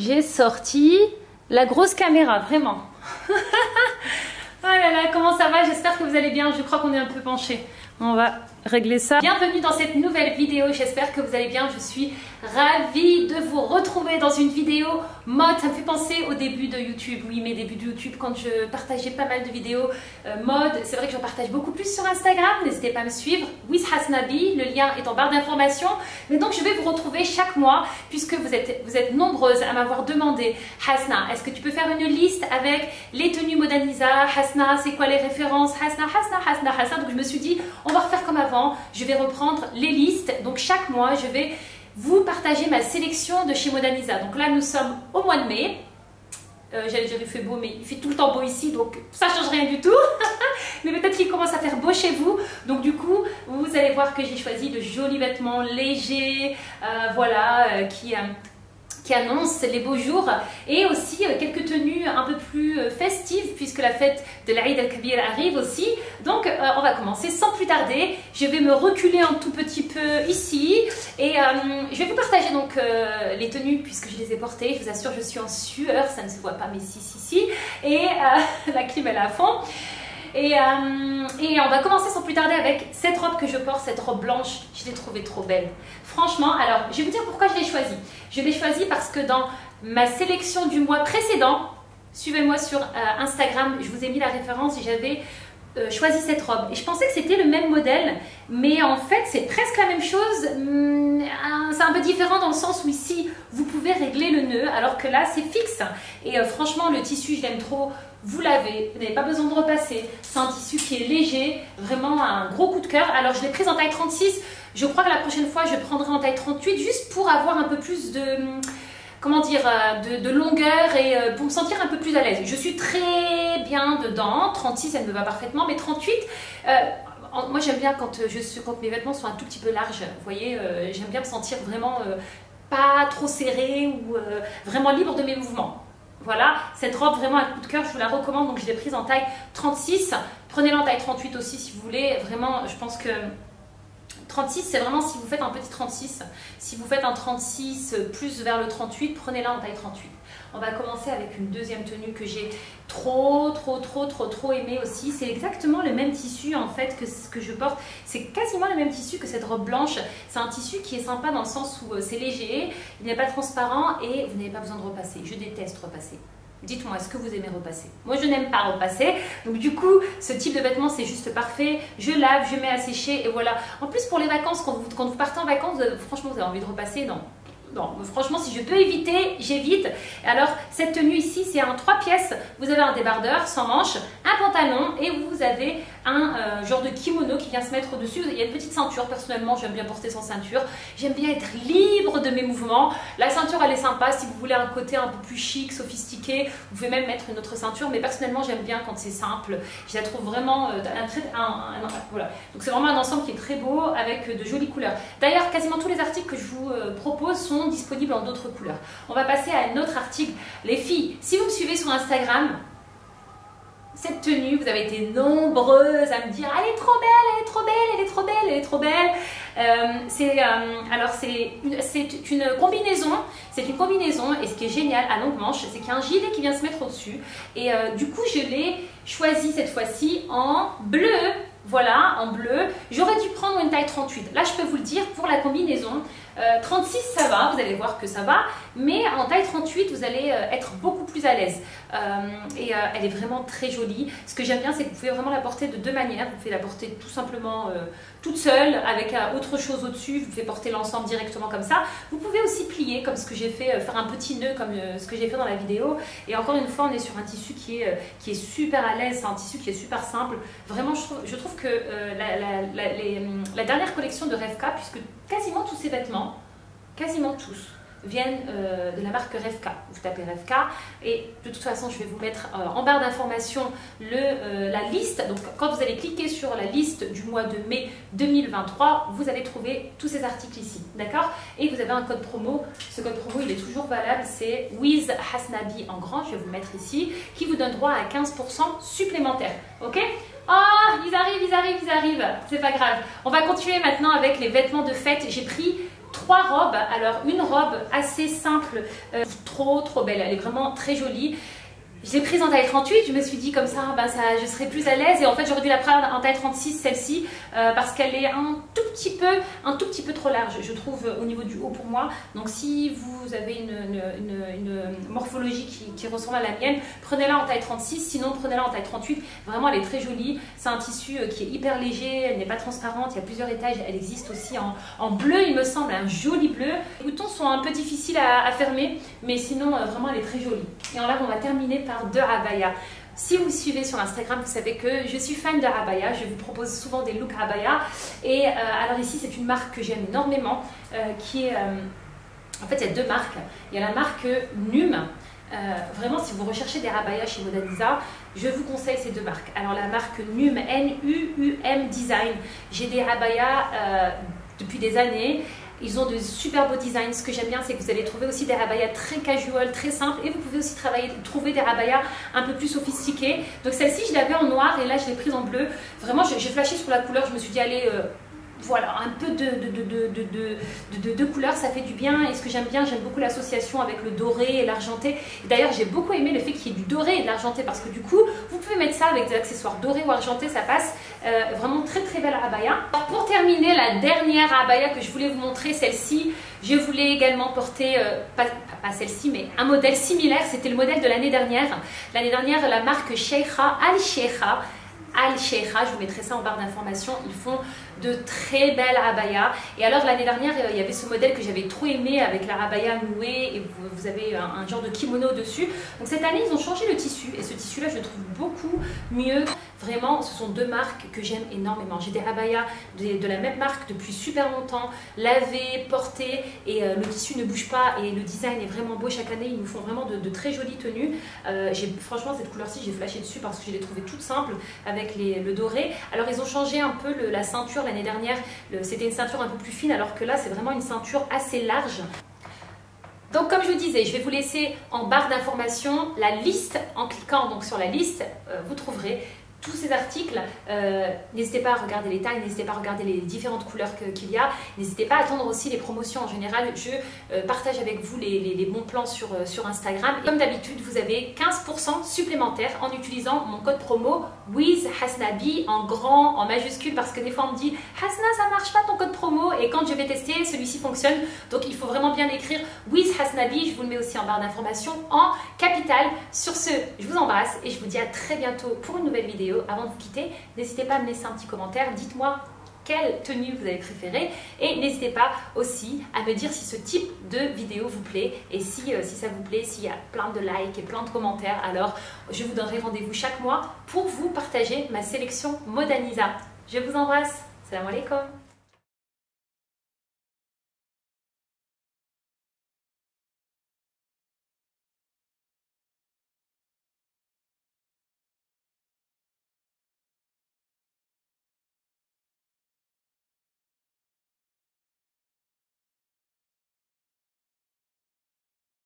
J'ai sorti la grosse caméra, vraiment. Oh là là, comment ça va? J'espère que vous allez bien. Je crois qu'on est un peu penché. On va régler ça. Bienvenue dans cette nouvelle vidéo. J'espère que vous allez bien. Je suis ravie de vous retrouver dans une vidéo mode. Ça me fait penser au début de YouTube. Oui, mes débuts de YouTube quand je partageais pas mal de vidéos mode. C'est vrai que j'en partage beaucoup plus sur Instagram. N'hésitez pas à me suivre. With Hasnabi. Le lien est en barre d'informations. Mais donc, je vais vous retrouver chaque mois puisque vous êtes nombreuses à m'avoir demandé, Hasna, est-ce que tu peux faire une liste avec les tenues Modanisa? Hasna, c'est quoi les références? Hasna. Donc, je me suis dit, on va refaire comme avant. Je vais reprendre les listes. Donc, chaque mois, je vais vous partager ma sélection de chez Modanisa. Donc là, nous sommes au mois de mai. J'allais dire il fait beau, mais il fait tout le temps beau ici, donc ça ne change rien du tout. Mais peut-être qu'il commence à faire beau chez vous. Donc du coup, vous allez voir que j'ai choisi de jolis vêtements légers, voilà, qui annonce les beaux jours, et aussi quelques tenues un peu plus festives puisque la fête de l'Aïd al-Kabir arrive aussi. Donc on va commencer sans plus tarder. Je vais me reculer un tout petit peu ici et je vais vous partager donc les tenues puisque je les ai portées. Je vous assure, je suis en sueur, ça ne se voit pas, mais si. Et la clim elle est à fond. Et on va commencer sans plus tarder avec cette robe que je porte, cette robe blanche. Je l'ai trouvée trop belle. Franchement, alors je vais vous dire pourquoi je l'ai choisie. Je l'ai choisie parce que dans ma sélection du mois précédent, suivez-moi sur Instagram, je vous ai mis la référence et j'avais choisi cette robe. Et je pensais que c'était le même modèle, mais en fait c'est presque la même chose. C'est un peu différent dans le sens où ici vous pouvez régler le nœud, alors que là c'est fixe. Et franchement le tissu je l'aime trop. Vous l'avez, vous n'avez pas besoin de repasser. C'est un tissu qui est léger, vraiment un gros coup de cœur. Alors je l'ai prise en taille 36. Je crois que la prochaine fois je prendrai en taille 38 juste pour avoir un peu plus de, comment dire, de longueur et pour me sentir un peu plus à l'aise. Je suis très bien dedans. 36 elle me va parfaitement, mais 38 moi j'aime bien quand mes vêtements sont un tout petit peu larges. Vous voyez, j'aime bien me sentir vraiment pas trop serrée ou vraiment libre de mes mouvements. Voilà, cette robe vraiment un coup de cœur, je vous la recommande. Donc je l'ai prise en taille 36. Prenez-la en taille 38 aussi si vous voulez. Vraiment, je pense que 36, c'est vraiment si vous faites un petit 36. Si vous faites un 36 plus vers le 38, prenez-la en taille 38. On va commencer avec une deuxième tenue que j'ai trop aimée aussi. C'est exactement le même tissu en fait que ce que je porte. C'est quasiment le même tissu que cette robe blanche. C'est un tissu qui est sympa dans le sens où c'est léger, il n'est pas transparent et vous n'avez pas besoin de repasser. Je déteste repasser. Dites-moi, est-ce que vous aimez repasser? Moi, je n'aime pas repasser. Donc, du coup, ce type de vêtements, c'est juste parfait. Je lave, je mets à sécher et voilà. En plus, pour les vacances, quand vous partez en vacances, franchement, vous avez envie de repasser? Non, franchement, si je peux éviter, j'évite. Alors, cette tenue ici, c'est un 3 pièces. Vous avez un débardeur sans manches, un pantalon et vous avez un genre de kimono qui vient se mettre au-dessus. Il y a une petite ceinture. Personnellement, j'aime bien porter sans ceinture. J'aime bien être libre de mes mouvements. La ceinture, elle est sympa. Si vous voulez un côté un peu plus chic, sophistiqué, vous pouvez même mettre une autre ceinture. Mais personnellement, j'aime bien quand c'est simple. Je la trouve vraiment voilà. Donc, c'est vraiment un ensemble qui est très beau avec de jolies couleurs. D'ailleurs, quasiment tous les articles que je vous propose sont disponibles en d'autres couleurs. On va passer à un autre article. Les filles, si vous me suivez sur Instagram, cette tenue, vous avez été nombreuses à me dire elle est trop belle, elle est trop belle, elle est trop belle, elle est trop belle. Alors c'est une combinaison. C'est une combinaison et ce qui est génial à longue manche, c'est qu'il y a un gilet qui vient se mettre au-dessus. Et du coup, je l'ai choisi cette fois-ci en bleu. Voilà, en bleu. J'aurais dû prendre une taille 38. Là, je peux vous le dire, pour la combinaison, 36, ça va, vous allez voir que ça va. Mais en taille 38, vous allez être beaucoup plus à l'aise. Elle est vraiment très jolie. Ce que j'aime bien, c'est que vous pouvez vraiment la porter de deux manières. Vous pouvez la porter tout simplement toute seule, avec autre chose au-dessus. Vous pouvez porter l'ensemble directement comme ça. Vous pouvez aussi plier, comme ce que j'ai fait, faire un petit nœud, comme ce que j'ai fait dans la vidéo. Et encore une fois, on est sur un tissu qui est super à l'aise. C'est un tissu qui est super simple. Vraiment, je trouve que la dernière collection de Revka, puisque quasiment tous ces vêtements, quasiment tous, viennent de la marque Revka. Vous tapez Revka et de toute façon je vais vous mettre en barre d'informations la liste. Donc quand vous allez cliquer sur la liste du mois de mai 2023, vous allez trouver tous ces articles ici, d'accord? Et vous avez un code promo. Ce code promo il est toujours valable, c'est With Hasnabi en grand, je vais vous le mettre ici, qui vous donne droit à 15% supplémentaire, ok? Oh, ils arrivent, c'est pas grave. On va continuer maintenant avec les vêtements de fête. J'ai pris 3 robes. Alors une robe assez simple, trop belle, elle est vraiment très jolie. Je l'ai prise en taille 38, je me suis dit comme ça, je serais plus à l'aise, et en fait j'aurais dû la prendre en taille 36 celle-ci parce qu'elle est un tout petit peu trop large, je trouve, au niveau du haut pour moi. Donc si vous avez une morphologie qui ressemble à la mienne, prenez-la en taille 36, sinon prenez-la en taille 38. Vraiment elle est très jolie, c'est un tissu qui est hyper léger, elle n'est pas transparente, il y a plusieurs étages, elle existe aussi en bleu il me semble, un joli bleu. Les boutons sont un peu difficiles à fermer, mais sinon vraiment elle est très jolie. Et en là on va terminer par de abaya. Si vous suivez sur Instagram, vous savez que je suis fan de abaya. Je vous propose souvent des looks abaya. Et alors ici, c'est une marque que j'aime énormément, qui est... en fait, il y a 2 marques. Il y a la marque Num. Vraiment, si vous recherchez des abayas chez Modaniza, je vous conseille ces 2 marques. Alors la marque Num, N-U-U-M Design. J'ai des abayas depuis des années. Ils ont de super beaux designs. Ce que j'aime bien, c'est que vous allez trouver aussi des abayas très casual, très simples. Et vous pouvez aussi trouver des abayas un peu plus sophistiqués. Donc celle-ci, je l'avais en noir et là, je l'ai prise en bleu. Vraiment, j'ai flashé sur la couleur. Je me suis dit, allez, voilà, un peu de couleurs, ça fait du bien. Et ce que j'aime bien, j'aime beaucoup l'association avec le doré et l'argenté. D'ailleurs, j'ai beaucoup aimé le fait qu'il y ait du doré et de l'argenté parce que du coup, vous pouvez mettre ça avec des accessoires dorés ou argentés, ça passe. Vraiment très belle abaya. Alors, pour terminer, la dernière abaya que je voulais vous montrer, celle-ci, je voulais également porter, pas celle-ci, mais un modèle similaire. C'était le modèle de l'année dernière. L'année dernière, la marque Sheikha, Al-Sheikha, je vous mettrai ça en barre d'informations, ils font de très belles abayas. Et alors l'année dernière, il y avait ce modèle que j'avais trop aimé avec la abaya nouée et vous avez un genre de kimono dessus. Donc cette année, ils ont changé le tissu et ce tissu-là, je le trouve beaucoup mieux. Vraiment, ce sont 2 marques que j'aime énormément. J'ai des abayas de la même marque depuis super longtemps, lavées, portées, et le tissu ne bouge pas et le design est vraiment beau. Chaque année, ils nous font vraiment de très jolies tenues. Franchement, cette couleur-ci, j'ai flashé dessus parce que je l'ai trouvée toute simple avec le doré. Alors, ils ont changé un peu la ceinture l'année dernière. C'était une ceinture un peu plus fine, alors que là, c'est vraiment une ceinture assez large. Donc comme je vous disais, je vais vous laisser en barre d'informations la liste. En cliquant donc sur la liste, vous trouverez tous ces articles. N'hésitez pas à regarder les tailles, n'hésitez pas à regarder les différentes couleurs qu'il y a, n'hésitez pas à attendre aussi les promotions. En général, je partage avec vous les bons plans sur Instagram. Et comme d'habitude, vous avez 15% supplémentaire en utilisant mon code promo WizHasnabi en grand, en majuscule, parce que des fois on me dit Hasna, ça marche pas ton code promo, et quand je vais tester, celui-ci fonctionne. Donc il faut vraiment bien l'écrire WizHasnabi. Je vous le mets aussi en barre d'informations en capital. Sur ce, je vous embrasse et je vous dis à très bientôt pour une nouvelle vidéo. Avant de vous quitter, n'hésitez pas à me laisser un petit commentaire, dites-moi quelle tenue vous avez préférée et n'hésitez pas aussi à me dire si ce type de vidéo vous plaît et si ça vous plaît, s'il y a plein de likes et plein de commentaires, alors je vous donnerai rendez-vous chaque mois pour vous partager ma sélection Modaniza. Je vous embrasse, salam alaikum.